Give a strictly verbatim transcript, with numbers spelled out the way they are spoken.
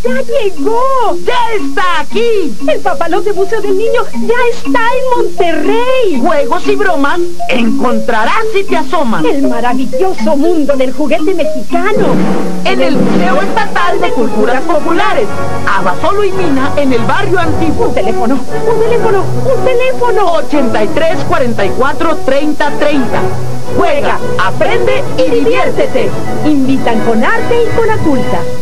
¡Ya llegó! ¡Ya está aquí! El papalote Museo del Niño ya está en Monterrey. Juegos y bromas encontrarás si te asomas. El maravilloso mundo del juguete mexicano. En el Museo Estatal de Culturas Populares. Abasolo y Mina en el barrio antiguo. Un teléfono, un teléfono, un teléfono. ochenta y tres, cuarenta y cuatro, treinta, treinta. Juega, aprende y diviértete. Invitan con arte y con Aculta.